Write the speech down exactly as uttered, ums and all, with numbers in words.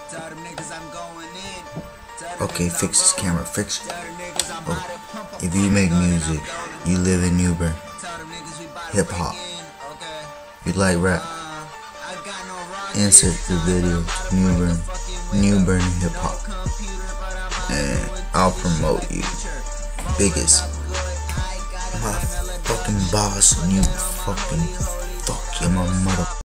Okay, fix this camera, fix it. Oh, if you make music, you live in New Bern Hip Hop, you like rap, insert the video to New Bern, New Bern Hip Hop, and I'll promote you. Biggest, my fucking boss, and you fucking fuck your mother.